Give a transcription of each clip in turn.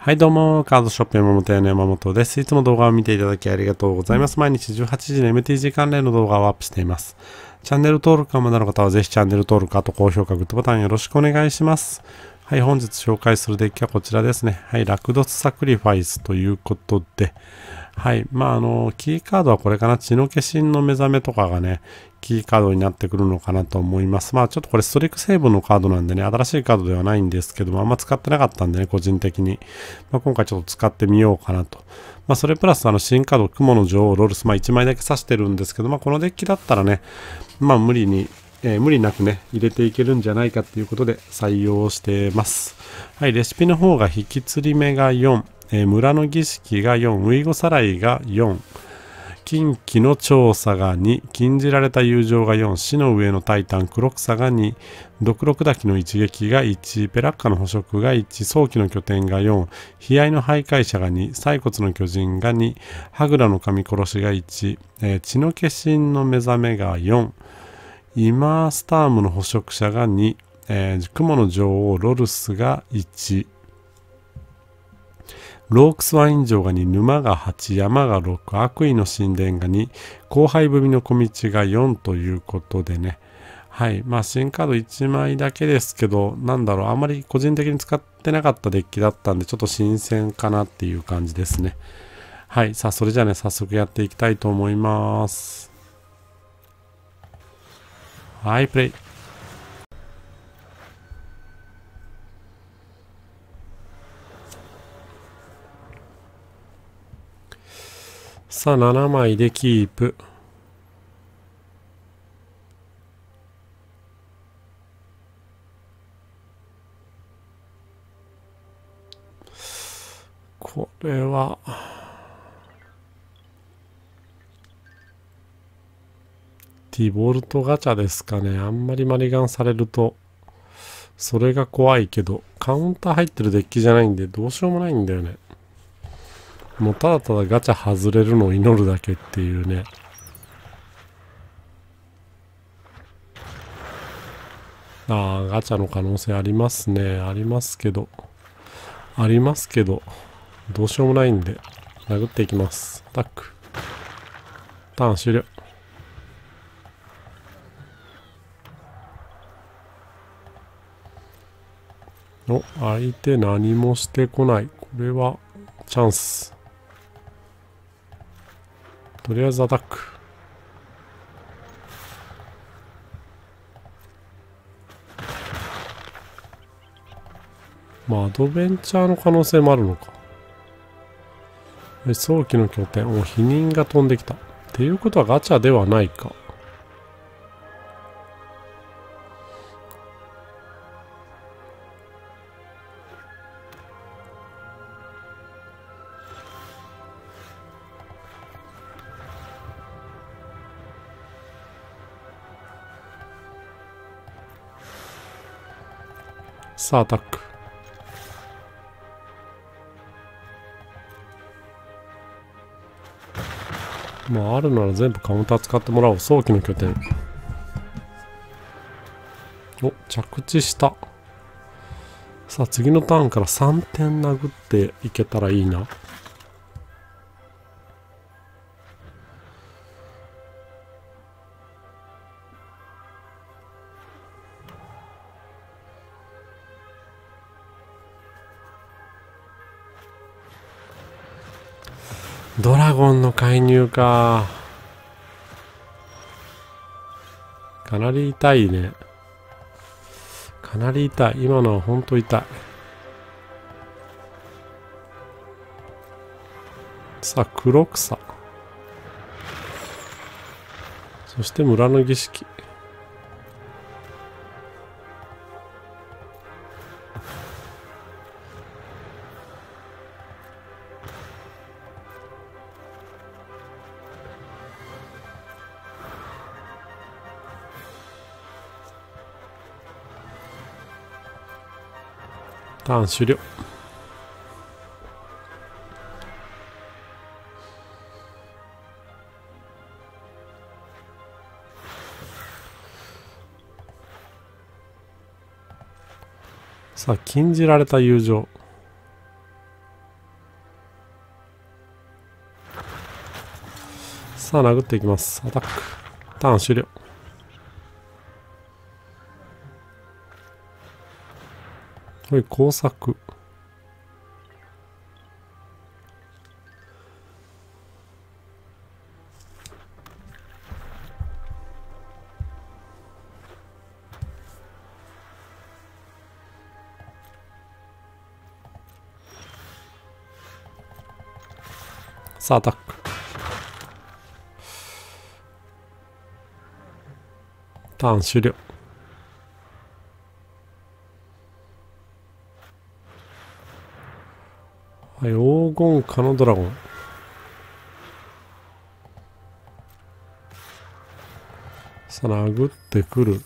はいどうも、カードショップ山本屋の山本です。いつも動画を見ていただきありがとうございます。毎日18時の MTG 関連の動画をアップしています。チャンネル登録がまだの方はぜひチャンネル登録、あと高評価、グッドボタンよろしくお願いします。はい、本日紹介するデッキはこちらですね。はい、ラクドスサクリファイスということで、はい、キーカードはこれかな、血の化身の目覚めとかがね、キーカードになってくるのかなと思います。ちょっとこれストリック成分のカードなんでね、新しいカードではないんですけども、あんま使ってなかったんでね、個人的に。今回ちょっと使ってみようかなと。それプラス新カード、雲の女王、ロルス、1枚だけ指してるんですけど、このデッキだったらね、無理なくね、入れていけるんじゃないかっていうことで採用してます。はい、レシピの方が引き釣り目が4、村の儀式が4、ウイゴさらいが4、近畿の調査が2、禁じられた友情が4、死の上のタイタン、黒草が2、毒六滝の一撃が1、ペラッカの捕食が1、早期の拠点が4、悲哀の徘徊者が2、骸骨の巨人が2、ハグラの神殺しが1、血の化身の目覚めが4、イマースタームの捕食者が2、雲の女王ロルスが1、ロークスワイン城が2、沼が8、山が6、悪意の神殿が2、後輩組の小道が4ということでね。はい。新カード1枚だけですけど、あんまり個人的に使ってなかったデッキだったんで、ちょっと新鮮かなっていう感じですね。はい。さあ、それじゃあね、早速やっていきたいと思います。はい、プレイ。さあ、7枚でキープ。これは、ディボルトガチャですかね。あんまりマリガンされると、それが怖いけど、カウンター入ってるデッキじゃないんで、どうしようもないんだよね。もうただただガチャ外れるのを祈るだけっていうね。ガチャの可能性ありますね。ありますけど、どうしようもないんで、殴っていきます。アタック。ターン終了。相手何もしてこない。これは、チャンス。とりあえずアタック。アドベンチャーの可能性もあるのか。早期の拠点。否認が飛んできた。っていうことはガチャではないか。さあ、アタック。あるなら全部カウンター使ってもらおう。早期の拠点。着地した。さあ、次のターンから3点殴っていけたらいいな。ドラゴンの介入か。かなり痛いね。かなり痛い。今のはほんと痛い。さあ、黒草。そして村の儀式。ターン終了。さあ、禁じられた友情。 さあ、殴っていきます。アタック。ターン終了。はい、工作。さあ、アタック。ターン終了。はい、黄金火のドラゴン。さあ、殴ってくる。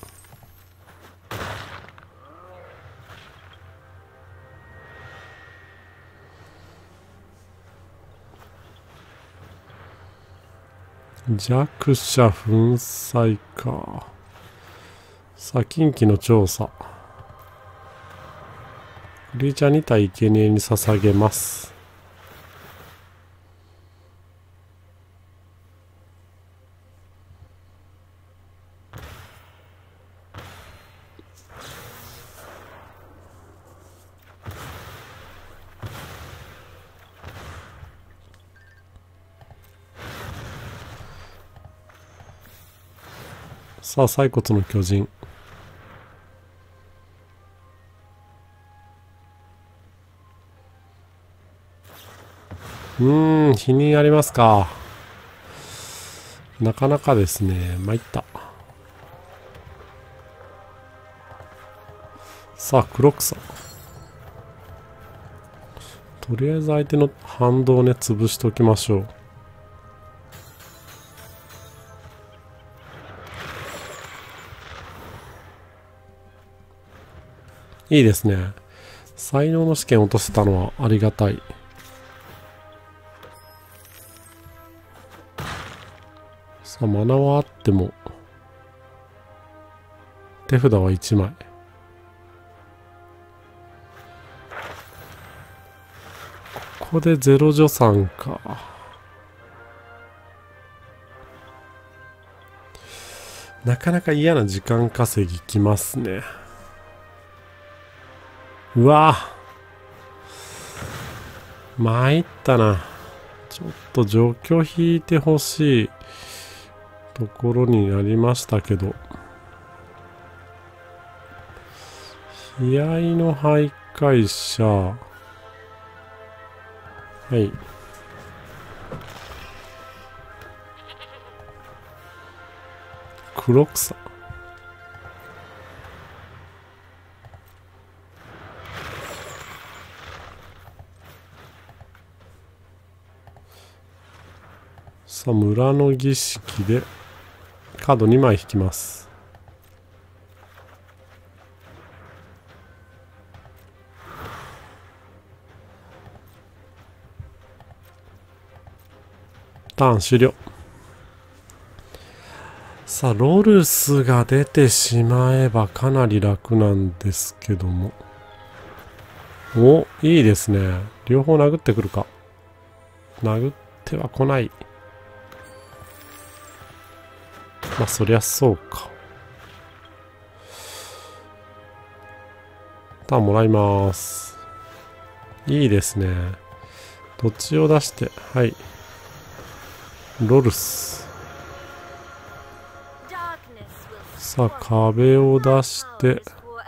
弱者粉砕か。さあ、近畿の調査。クリーチャー2体生贄に捧げます。さあ、骸骨の巨人。日にありますか。なかなかですね。参った。さあ、黒草。とりあえず相手の反動をね、潰しておきましょう。いいですね。才能の試験落とせたのはありがたい。さあ、マナはあっても、手札は1枚。ここでゼロ助産か。なかなか嫌な時間稼ぎきますね。うわぁ。参ったな。ちょっと状況引いてほしいところになりましたけど。悲哀の徘徊者。はい。黒草。さあ、村の儀式でカード2枚引きます。ターン終了。さあ、ロルスが出てしまえばかなり楽なんですけども。お、いいですね。両方殴ってくるか。殴っては来ない。まあ、そりゃそうか。ターンもらいます。いいですね。土地を出して、はい。ロルス。さあ、壁を出して、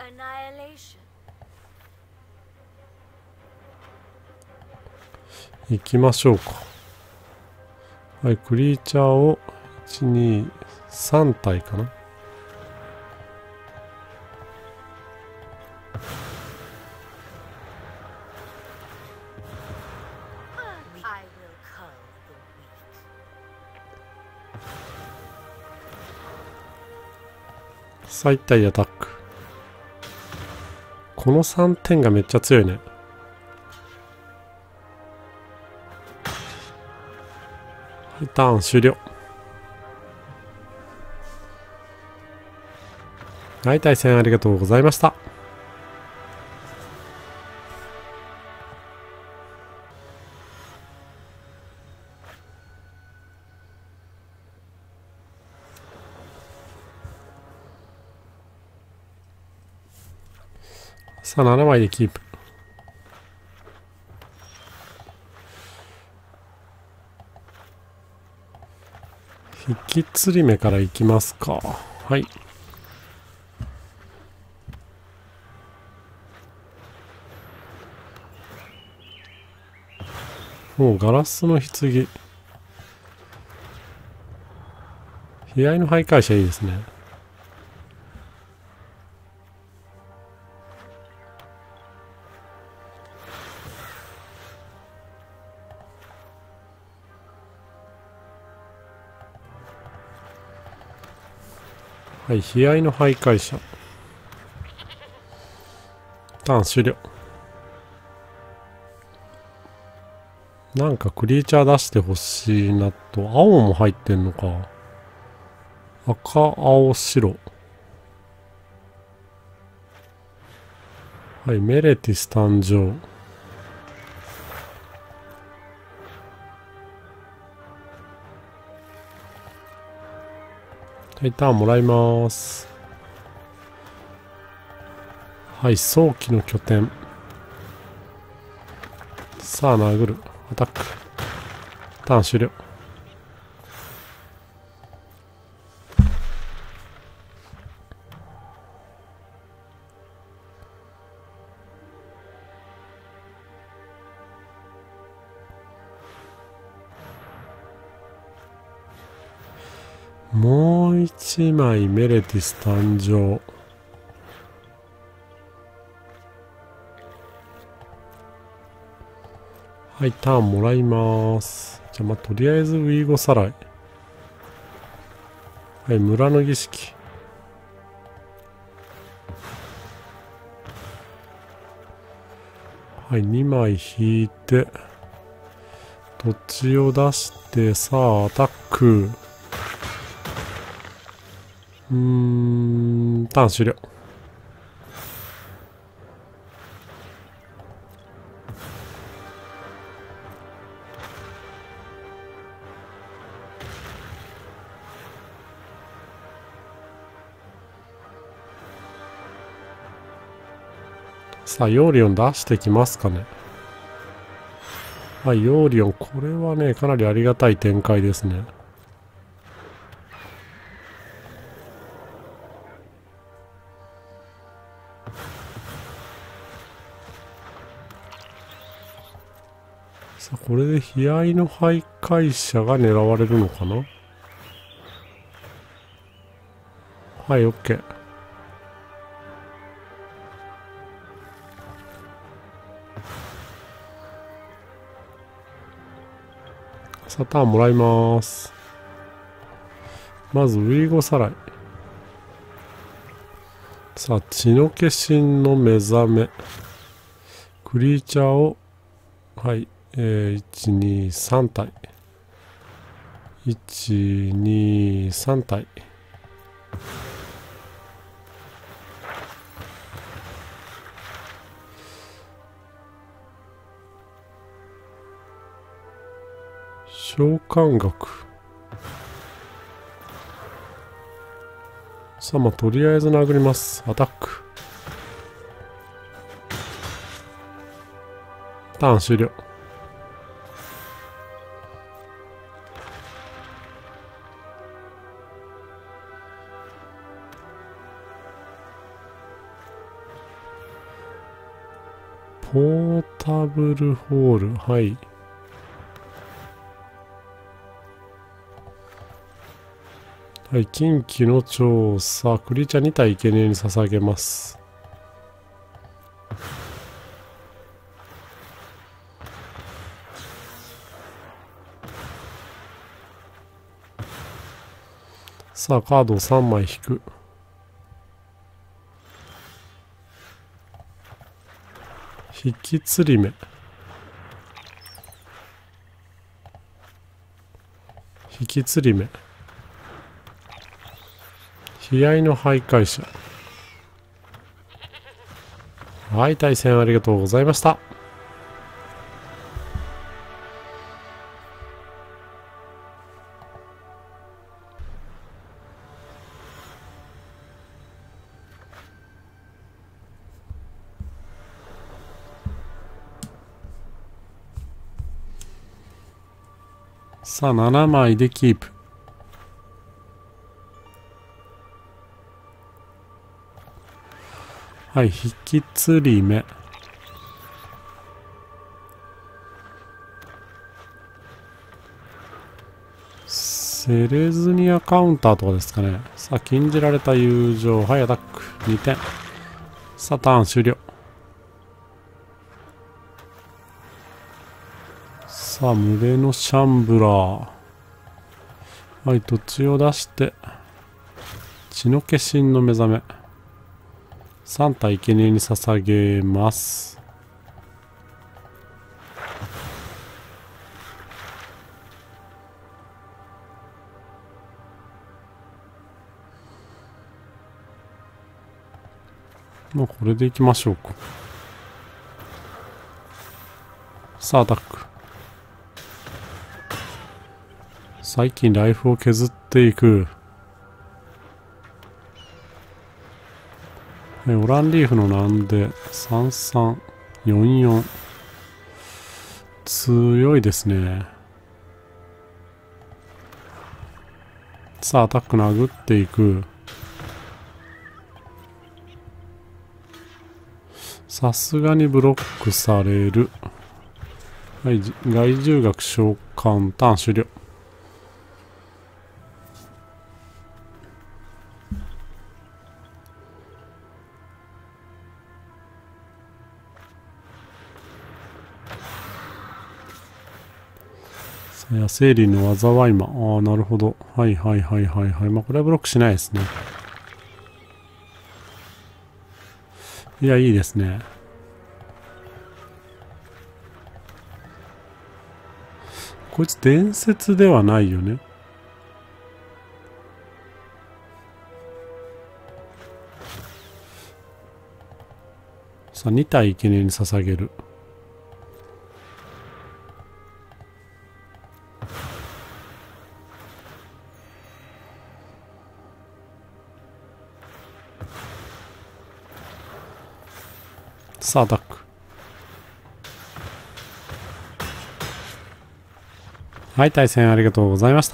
行きましょうか。はい、クリーチャーを、1、2、3体かな。さあ、1体アタック。この3点がめっちゃ強いね。はい、ターン終了。はい、対戦ありがとうございました。 さあ、7枚でキープ。引き釣り目からいきますか。はい。もうガラスの棺。悲哀の徘徊者いいですね。はい、悲哀の徘徊者。ターン終了。なんかクリーチャー出してほしいなと。青も入ってんのか。赤、青、白。はい、メレティス誕生。はい、ターンもらいます。はい、早期の拠点。さあ、殴る。アタック。ターン終了。もう一枚メレティス誕生。はい、ターンもらいます。じゃあ、とりあえずウィーゴさらい。はい、村の儀式。はい、2枚引いて、土地を出して、さあ、アタック。ターン終了。さあ、ヨーリオン出してきますかね。はい、ヨーリオン。これはね、かなりありがたい展開ですね。さあ、これで悲哀の徘徊者が狙われるのかな。はい、OK。さあ、ターンもらいます。まず、ウィーゴさらい。さあ、血の化身の目覚め。クリーチャーを、はい、1、2、3体。1、2、3体。召喚学。さあ、まあ、とりあえず殴ります。アタック。ターン終了。ポータブルホール。はい。はい、近畿の調査。クリーチャー2体生贄に捧げます。さあ、カードを3枚引く。引き釣り目。引き釣り目。悲哀の徘徊者。はい、対戦ありがとうございました。 さあ、7枚でキープ。はい、引き釣り目。セレズニアカウンターとかですかね。さあ、禁じられた友情。はい、アタック。2点。さあ、ターン終了。さあ、群れのシャンブラー。はい、土地を出して、血の化身の目覚め。3体生贄に捧げます。まあ、これでいきましょうか。さあ、アタック。最近ライフを削っていく。オランリーフのなんで3344強いですね。さあアタック殴っていく。さすがにブロックされる。はい、害獣学召喚ターン終了。野生林の災い魔。ああ、なるほど。はいはいはいはいはい。まあ、これはブロックしないですね。いや、いいですね。こいつ伝説ではないよね。さあ、2体生贄に捧げる。さあ、アタック。はい、対戦ありがとうございました。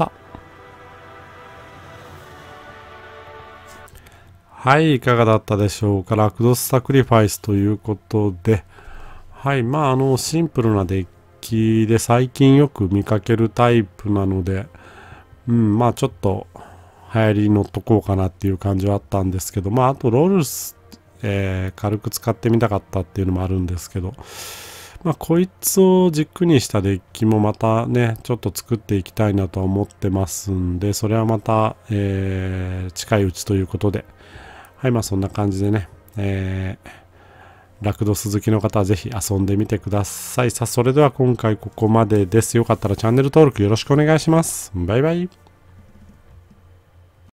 はい、いかがだったでしょうか。ラクドスサクリファイスということで、はい、まあ、シンプルなデッキで最近よく見かけるタイプなので、まあ、ちょっと流行りに乗っとこうかなっていう感じはあったんですけど、まあ、あとロールス、軽く使ってみたかったっていうのもあるんですけど、まあ、こいつを軸にしたデッキもまたね、ちょっと作っていきたいなとは思ってますんで、それはまた、近いうちということで、はい、まあそんな感じでね、ラクドス好きの方はぜひ遊んでみてください。さあ、それでは今回ここまでです。よかったらチャンネル登録よろしくお願いします。バイバイ。